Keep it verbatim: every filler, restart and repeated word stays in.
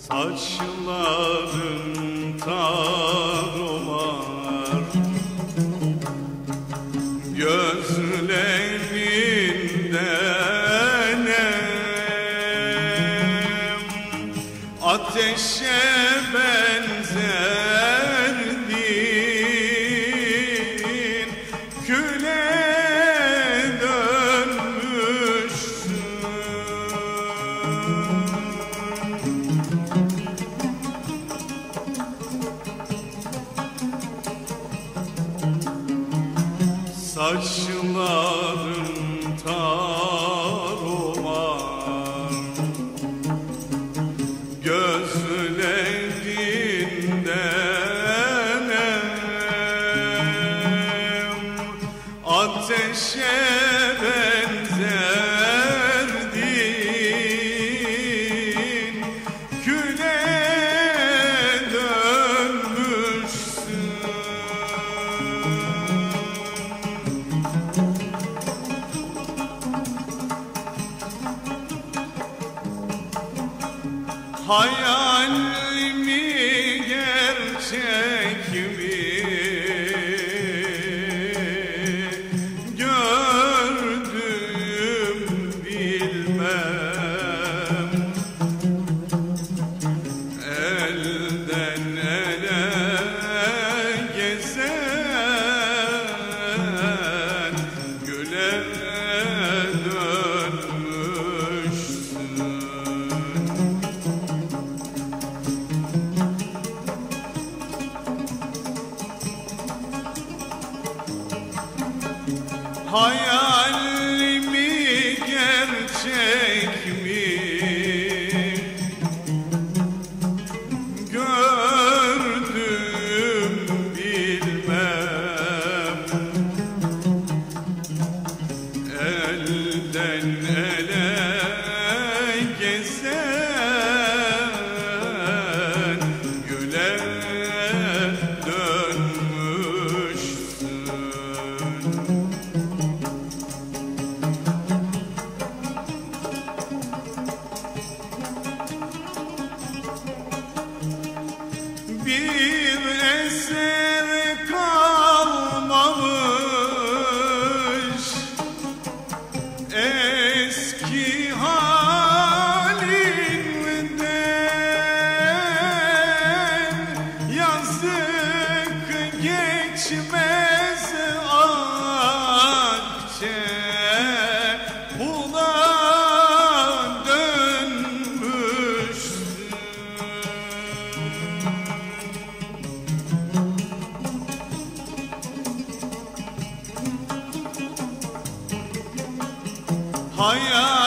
Saçların tarumar, gözlerinden nem, ateşe benzerdin, küle dönmüşsün. Saçların tarumar, gözlerinden nem, ateşe benzerdin, küle dönmüşsün. Hayal mi gerçek mi gördüm bilmem, elden ele gezen güle dönmüşsün. Hayal mi gerçek mi gördüm bilmem, elden ele gezen güle dönmüşsün. Bir eser kalmamış eski halinden, yazık geçmez akçe buna dönmüşsün. Hayal